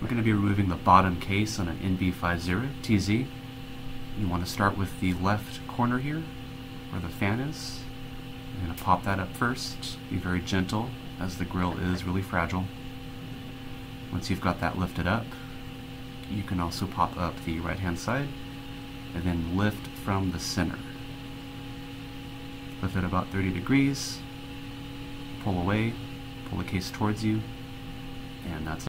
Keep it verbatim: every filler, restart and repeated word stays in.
We're going to be removing the bottom case on an N B fifty T Z. You want to start with the left corner here, where the fan is. You're going to pop that up first. Be very gentle, as the grill is really fragile. Once you've got that lifted up, you can also pop up the right hand side, and then lift from the center. Lift it about thirty degrees, pull away, pull the case towards you, and that's it.